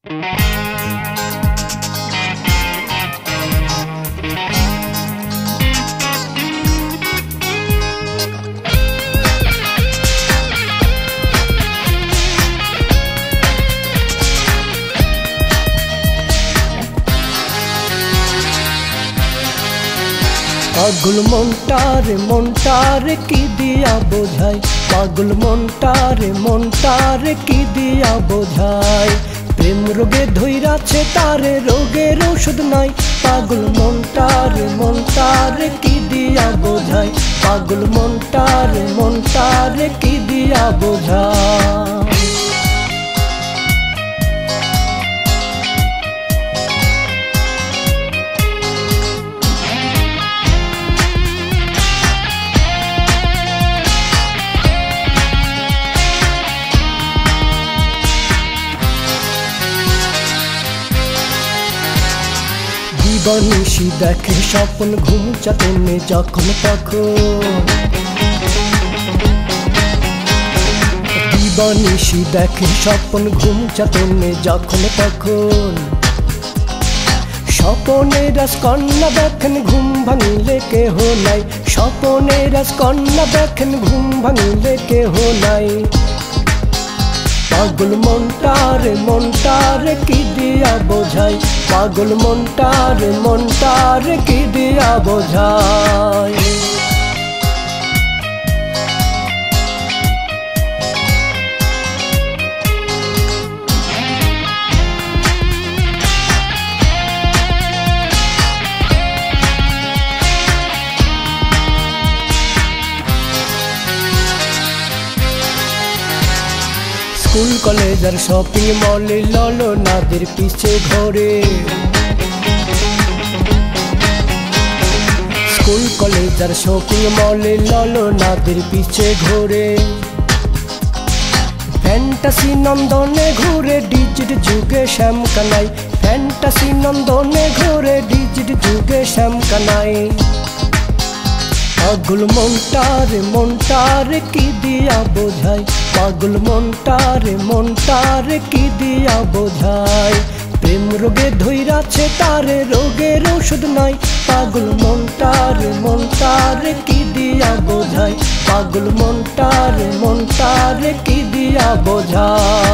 পাগল মনটারে কি দিয়া বোঝাই, পাগল মনটারে কি দিয়া বোঝাই। প্রেম রোগে ধইরাছে তারে, রোগের ওষুধ নাই। পাগল মনটারে কি দিয়া বোঝাই, পাগল মনটারে কি দিয়া বোঝাই। দিবানিশি দেখে স্বপ্ন, ঘুম চাতনে যখন তখন। দিবানিশি দেখে স্বপ্ন, ঘুম চাতনে যখন তখন। স্বপনের রাজকন্যা দেখেন, ঘুম ভাঙিলে কেহ নাই। স্বপনের রাজকন্যা দেখেন, ঘুম ভাঙিলে কেহ নাই। পাগল মনটারে কি দিয়া বোঝাই, পাগল মনটারে কি দিয়া বোঝাই। স্কুল কলেজ আর শপিং মলে ললনাদের পিছে ঘরে। স্কুল কলেজ আর শপিং মলে ললনাদের পিছে ঘোরে। ফ্যান্টাসি নন্দনে ঘুরে ডিজিট যুগে শ্যামকানাই, ফ্যান্টাসি নন্দনে ঘুরে ডিজিট যুগে শ্যামকানাই। পাগল মনটারে কি দিয়া বোঝাই, পাগল মনটারে কি দিয়া বোঝাই। প্রেম রোগে ধইরাছে তারে, রোগের ওষুধ নাই। পাগল মনটারে কি দিয়া বোঝাই, পাগল মনটারে কি দিয়া বোঝাই।